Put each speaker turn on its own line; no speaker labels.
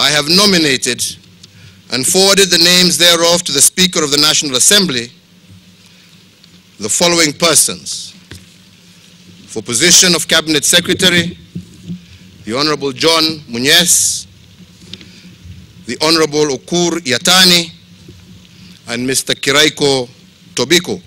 I have nominated and forwarded the names thereof to the Speaker of the National Assembly the following persons. For position of Cabinet Secretary, the Honorable John Munyes, the Honorable Yattani, and Mr. Tobiko.